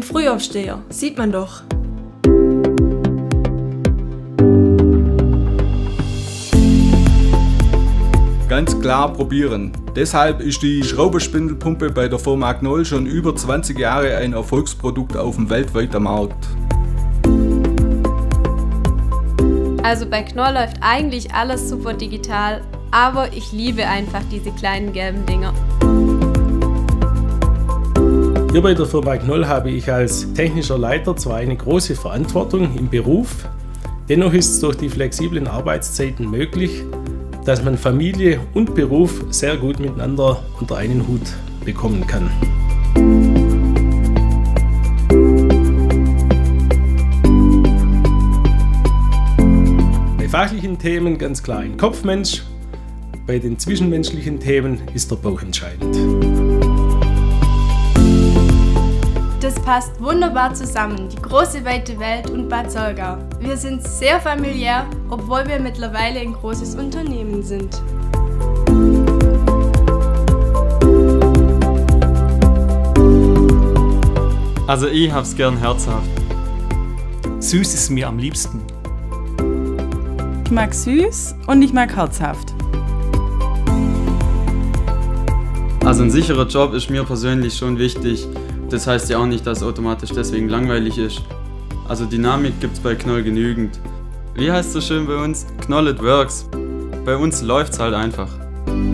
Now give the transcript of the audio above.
bin Frühaufsteher, sieht man doch. Ganz klar probieren. Deshalb ist die Schraubenspindelpumpe bei der Firma Knoll schon über 20 Jahre ein Erfolgsprodukt auf dem weltweiten Markt. Also bei Knoll läuft eigentlich alles super digital, aber ich liebe einfach diese kleinen gelben Dinger. Hier bei der Firma Knoll habe ich als technischer Leiter zwar eine große Verantwortung im Beruf, dennoch ist es durch die flexiblen Arbeitszeiten möglich, dass man Familie und Beruf sehr gut miteinander unter einen Hut bekommen kann. Bei fachlichen Themen ganz klar ein Kopfmensch, bei den zwischenmenschlichen Themen ist der Bauch entscheidend. Das passt wunderbar zusammen, die große weite Welt und Bad Solgau. Wir sind sehr familiär, obwohl wir mittlerweile ein großes Unternehmen sind. Also ich hab's gern herzhaft. Süß ist mir am liebsten. Ich mag süß und ich mag herzhaft. Also ein sicherer Job ist mir persönlich schon wichtig. Das heißt ja auch nicht, dass es automatisch deswegen langweilig ist. Also Dynamik gibt's bei Knoll genügend. Wie heißt es so schön bei uns? Knoll it works. Bei uns läuft's halt einfach.